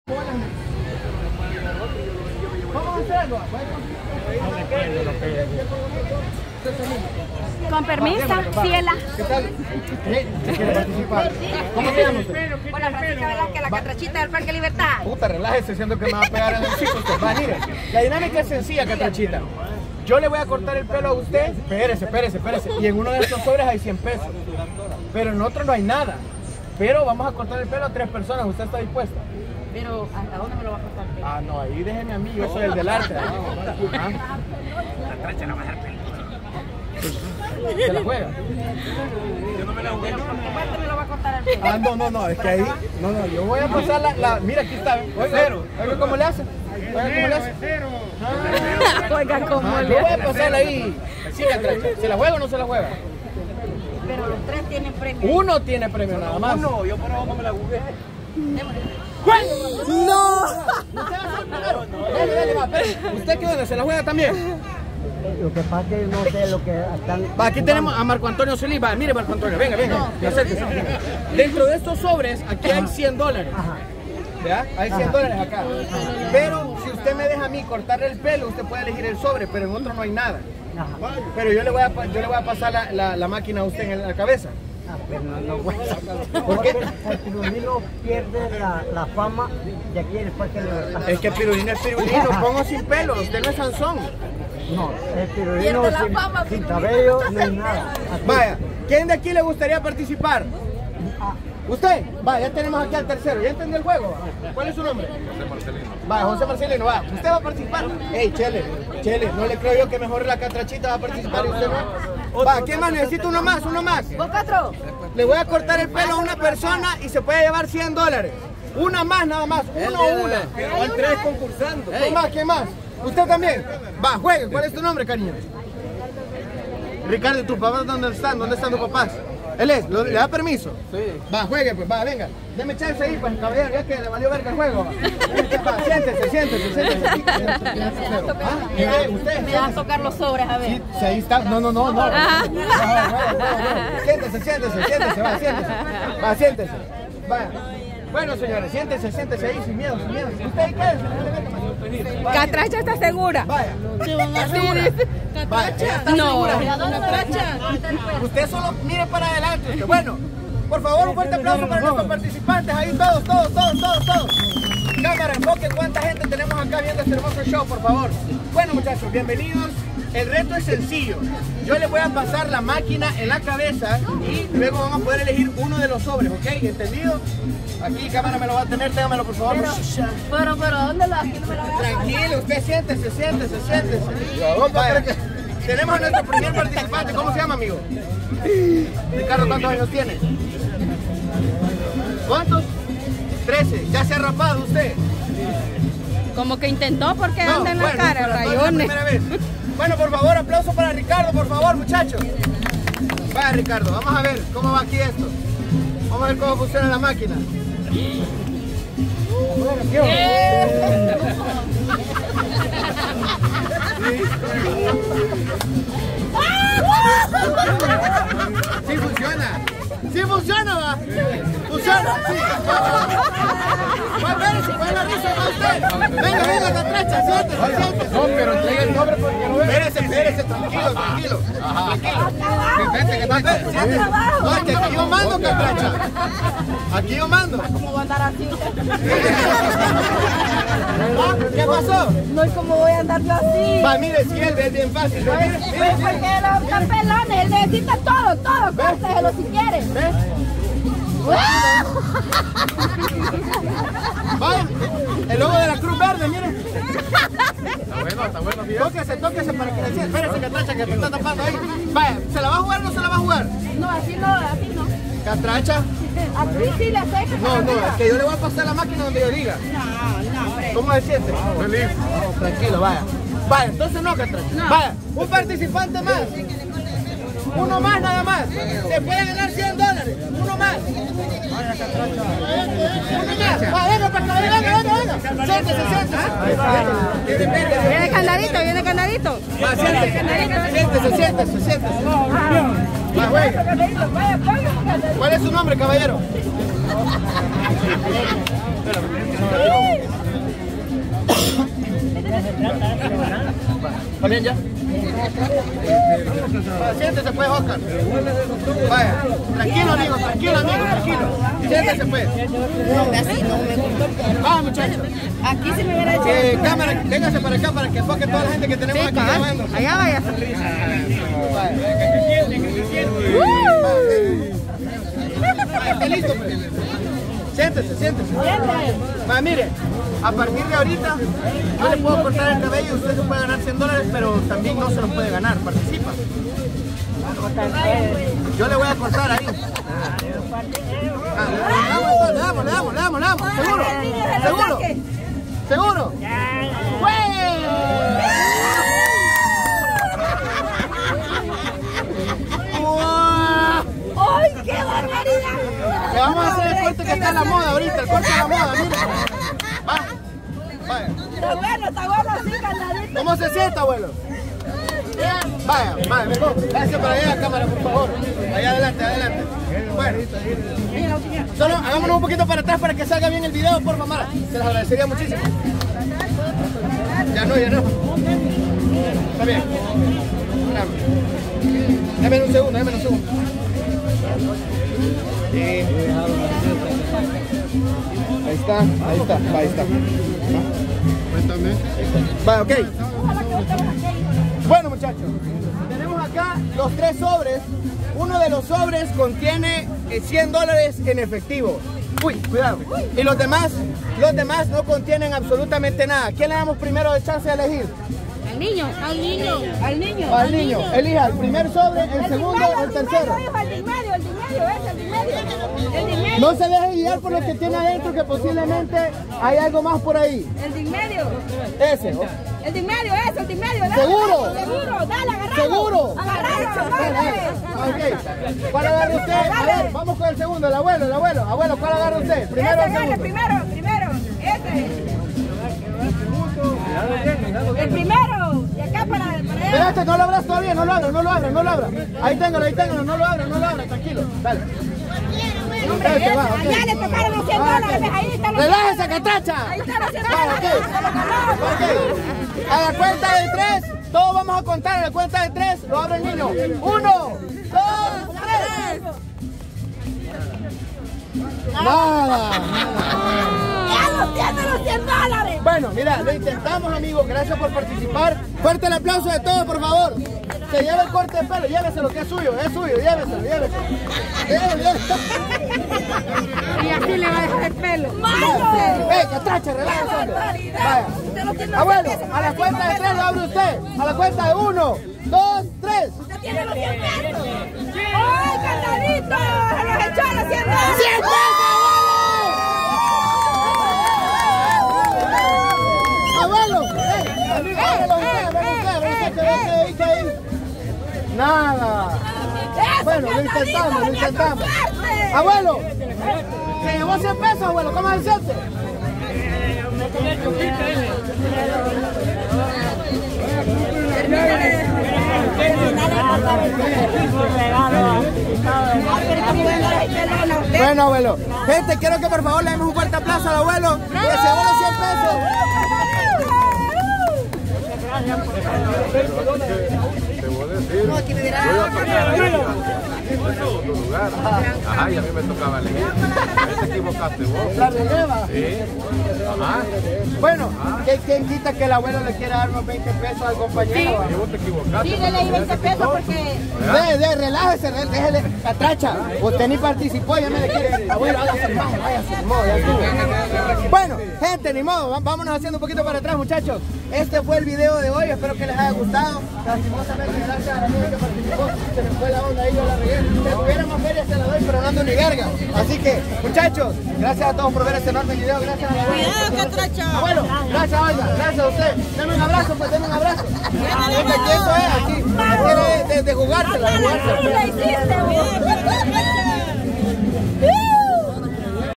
Vamos a hacerlo. Con permiso, Ciela. ¿Qué tal? ¿Quiere participar? ¿Cómo se llama usted? Hola, Francisca Velázquez, la catrachita del Parque Libertad. Puta, relájese, siendo que me va a pegar en el hocico usted. Va, mire, la dinámica es sencilla, catrachita. Yo le voy a cortar el pelo a usted. Espérese. Y en uno de estos sobres hay 100 pesos. Pero en otro no hay nada. Pero vamos a cortar el pelo a 3 personas. ¿Usted está dispuesta? Pero, ¿a dónde me lo va a cortar? Ah, no, ahí déjeme a mí, yo soy el del arte. La tracha la va a dejar película. ¿Se la juega? Yo no me la jugué. ¿Por qué me lo va a cortar el pelo? Ah, no, es que ahí... No, yo voy a pasar la... Mira, aquí está. Oiga, ¿cómo le hace? Oiga, ¿cómo Yo voy a pasarla ahí. Sí, ¿se la juega o no se la juega? Pero los 3 tienen premio. Uno tiene premio nada más. No, yo por abajo me la jugué. ¡No! Dale, va, ¿usted qué onda? ¿Se la juega también? Lo que pasa es que no sé lo que están... Va, aquí tenemos a Marco Antonio Solís. Va, mire Marco Antonio, venga. Acérquese. Dentro de estos sobres, aquí hay $100. ¿Ya? Hay $100 acá. Pero si usted me deja a mí cortarle el pelo, usted puede elegir el sobre, pero en otro no hay nada. Pero yo le voy a pasar la máquina a usted en la cabeza. Pero no puedo. ¿Por qué? El pirulino pierde la fama de aquí en el Parque Libertad. Es que pirulino es pirulino, pongo sin pelo, usted no es Sansón. No, el pirulino sin cabello no hay nada. Así. Vaya, ¿quién de aquí le gustaría participar? ¿Usted? Va, ya tenemos aquí al tercero. ¿Ya entendió el juego? ¿Cuál es su nombre? José Marcelino. Va, José Marcelino, va. ¿Usted va a participar? Ey, Chele, no le creo yo que mejor la catrachita va a participar y usted no. Va, ¿quién más? Necesito uno más. ¿Vos, Catro? Le voy a cortar el pelo a una persona y se puede llevar $100. Una más, nada más. Uno o una. Hay 3 concursando. ¿Quién más? ¿Usted también? Va, juegue. ¿Cuál es tu nombre, cariño? Ricardo, ¿tus papás dónde están? ¿Dónde están tus papás? ¿Él es? ¿Le da permiso? Sí. Va, juegue pues, va, venga. Deme chance ahí, pues, caballero, ya que le valió verga el juego. Va, siéntese. ¿Usted? Me vas a tocar los sobres, a ver. Sí, ahí está. No. Siéntese, siéntese. Va. Bueno, señores, siéntese ahí sin miedo. ¿Usted ahí qué? ¿Catracha está segura? Vaya. ¿Catracha? No. Usted solo mire para adelante. Bueno, por favor, un fuerte aplauso para nuestros participantes. Ahí todos. Cámara, enfoque cuánta gente tenemos acá viendo este hermoso show, por favor. Bueno, muchachos, bienvenidos. El reto es sencillo. Yo les voy a pasar la máquina en la cabeza y luego vamos a poder elegir uno de los sobres, ¿ok? ¿Entendido? Aquí, cámara me lo va a tener, téngamelo por favor. Pero, ¿dónde lo aquí no me lo veo? Tranquilo, usted siéntese. Vaya, tenemos a nuestro primer participante. ¿Cómo se llama, amigo? Ricardo, ¿cuántos años tiene? ¿Cuántos? 13. ¿Ya se ha rapado usted? Como que intentó porque anda en la bueno, cara, pero no es la rayones. primera vez. Bueno, por favor, aplauso para Ricardo, por favor, muchachos. Vaya, Ricardo, vamos a ver cómo va aquí esto. Vamos a ver cómo funciona la máquina. Sí funciona. Sí funciona, va. Funciona, sí. Va a ver si puede la risa con usted. Venga, catracha, siéntese. No, pero entregue el nombre porque no ve. Espérese, tranquilo. Vente, catracha. No, es que aquí yo mando, catracha. Aquí yo mando. ¿Cómo va a andar así usted? ¿Qué pasó? No es como voy a andar yo así. Va, mire, si él es bien fácil. Mire. Porque los pelones, él necesita todo, córteselo si quiere. ¿Ves? Vaya, el logo de la Cruz Verde, mire. Está bueno, Tóquese para que le sienta. Espérese, catracha, que te está tapando ahí. Vaya, ¿se la va a jugar o no se la va a jugar? No, así no. ¿Catracha? Así sí le sé que No, es que yo le voy a pasar la máquina donde yo diga. No, hombre. ¿Cómo se siente? Feliz. Tranquilo, vaya. Vaya, entonces no, catracha. Vaya, un participante más. Uno más nada más. Se puede ganar $100. Uno más. Va, venga para acá, venga. Siéntese. Viene candadito. Va, siéntese. Va, juegue. ¿Cuál es su nombre, caballero? bien ya? Siéntese pues, Oscar. Vaya, tranquilo amigo, tranquilo. Siéntese pues. Así no me gustó. Vamos muchachos. Aquí se me hubiera hecho. Cámara, véngase para acá para que enfoque toda la gente que tenemos aquí grabando. Allá vaya. Esté listo pues. Siéntese. Va, mire, a partir de ahorita yo le puedo cortar el cabello, usted se puede ganar $100, pero también no se lo puede ganar, participa. Yo le voy a cortar ahí. Le damos. ¿Seguro? ¡Ay, qué barbaridad! Le vamos a hacer el corte que está en la moda ahorita, el corte de la moda, mira. Vaya. Está bueno así, candadito. ¿Cómo se siente, abuelo? Vaya, mejor. Gracias para allá, cámara, por favor. Allá adelante. Bueno, solo hagámonos un poquito para atrás para que salga bien el video, por mamá. Se los agradecería muchísimo. Ya no. Está bien. Dame un segundo. Sí. Ahí está. Va, ok. Bueno, muchachos, tenemos acá los 3 sobres. Uno de los sobres contiene $100 en efectivo. Uy, cuidado. Y los demás no contienen absolutamente nada. ¿Quién le damos primero de chance de elegir? Al niño. Elija el primer sobre, el segundo o el tercero. El de medio. No se deje guiar por lo que tiene adentro, que posiblemente hay algo más por ahí. El de medio. Ese. El de medio, el de medio. ¿Seguro? Dale, agarrado. ¿Seguro? Agarrado. Ok. ¿Cuál agarra usted? A ver, vamos con el segundo, el abuelo. Abuelo, ¿cuál agarra usted? Primero o el segundo. Primero. El primero. Y acá para allá. Espérate, no lo abras todavía, no lo abra. Ahí téngalo, no lo abra, tranquilo. Dale. Ya le tocaron los $100, ahí están los ¡Relájese, catracha! Ahí están los $100. A la cuenta de 3, todos vamos a contar. A la cuenta de 3, lo abre el niño. 1, 2, 3. Nada. Ya los tiene los $100. Bueno, mira, lo intentamos, amigos. Gracias por participar. Fuerte el aplauso de todos, por favor. Se lleva el corte de pelo, lléveselo, que es suyo, lléveselo. Y así le va a dejar el pelo. Catracha, relájese. Vaya. Abuelo, a la cuenta de 3 lo abre usted. A la cuenta de 1, 2, 3. Usted tiene los $100. ¡Ay, candadito! ¡Se los echó a los $100! ¡100 pesos! ¡Abuelo! Nada. Bueno, lo intentamos. Abuelo, se llevó 100 pesos, abuelo. ¿Cómo se siente? Bueno, abuelo. Gente, quiero que por favor le demos un fuerte aplauso al abuelo que se llevó los 100 pesos. No, aquí me dirá. Ajá, y a mí me tocaba elegir. Te equivocaste vos. La releva. Sí. Ajá. Bueno, ¿quién quita que el abuelo le quiera dar unos 20 pesos al compañero? Y vos te equivocaste. Sí, dele 20 pesos porque... Relájese, déjele, catracha. Usted ni participó, ya me le quiere. Abuelo, váyase, ni modo, ya estuvo. Bueno, gente, ni modo, vámonos haciendo un poquito para atrás, muchachos. Este fue el video de hoy, espero que les haya gustado. Lastimosamente, gracias a la gente que participó, se me fue la onda ahí, yo la regué. Si tuviera más feria se la doy, pero no ando ni verga. Así que, muchachos, gracias a todos por ver este enorme video, gracias a la abuela. Cuidado, catracha. Abuelo, gracias, oiga, gracias a usted. Denme un abrazo, pues, denme un abrazo. Porque aquí eso es, aquí es de jugársela, de jugársela. ¡La hiciste, güey!